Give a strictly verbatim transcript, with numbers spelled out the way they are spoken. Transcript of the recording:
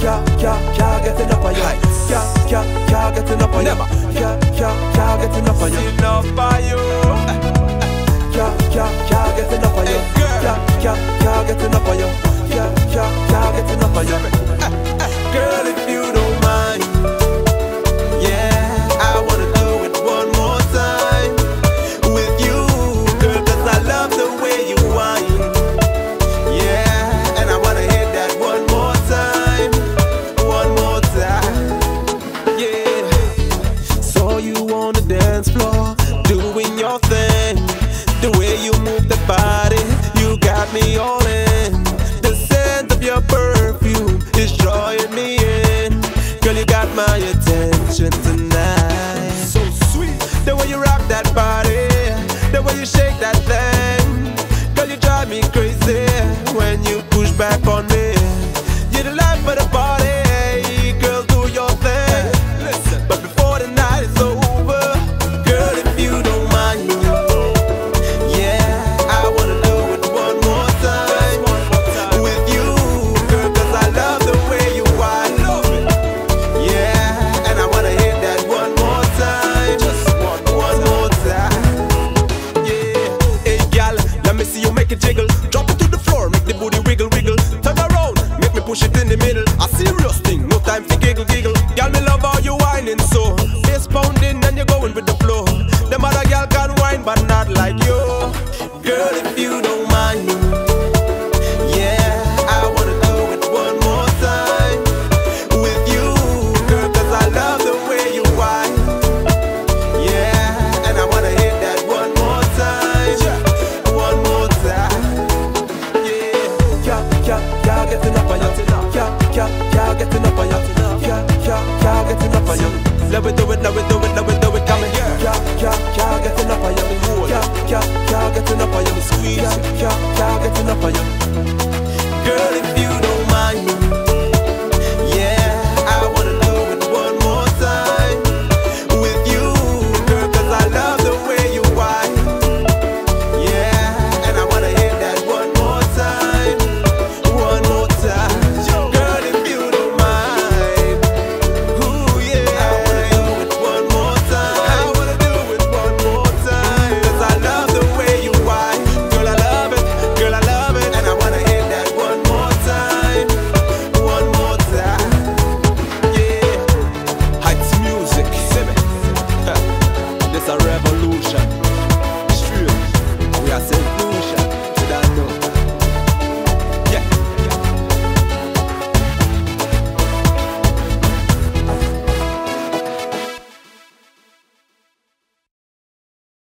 can't, can't, can't get enough of you. Can't, can't, can't get enough of you. Can't, can't, can't get enough of you. Enough of you. Can't, can't, can't get enough of you. Can't, can't, can't get enough of you. Can't, can't, can't get enough of you. Girl, if you don't mind, yeah, I wanna do it one more time with you, girl, 'cause I love the way you whine. Yeah, and I wanna hit that one more time, one more time. Yeah, saw you on the dance floor, doing your thing. The way you move the body, you got me all in. The scent of your perfume is drawing me in. Girl, you got my attention tonight. So sweet. The way you rock that body, the way you shake that thing. Girl, you drive me crazy when you push back on me. You're the life of the party. Girl, do your thing. Listen. But before the night is over, girl, if you don't mind, jiggle, drop it to the floor, make the booty wiggle, wiggle. Turn around, make me push it in the middle. A serious thing, no time for giggle, giggle. Girl, me love how you whining so. Bass pounding and you're going with the flow. Them other girl can whine, but not like you. Girl, if you don't mind, yeah, I wanna do it one more time with you, girl, 'cause I love the way you whine. Yeah, and I wanna hit that one more time, one more time. Can't get enough of you. Can't, can't, can't get enough of you. Can't, can't, can't get enough of you. Let me do it, let me do it, let me do it, come in. Can't, can't, can't get enough of you. Can't, can't, can't get enough of you. Squeeze. Can't, can't, can't get enough of you. Girl, if